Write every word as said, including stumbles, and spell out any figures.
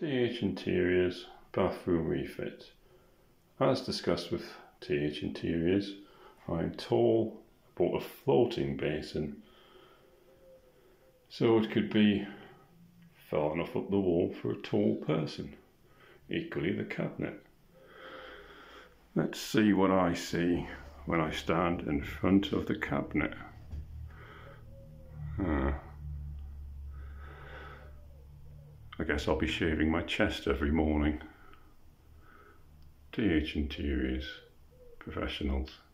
T H Interiors Bathroom Refit. As discussed with T H Interiors, I'm tall, I bought a floating basin so it could be far enough up the wall for a tall person. Equally the cabinet. Let's see what I see when I stand in front of the cabinet. Uh, I guess I'll be shaving my chest every morning. T H Interiors, professionals.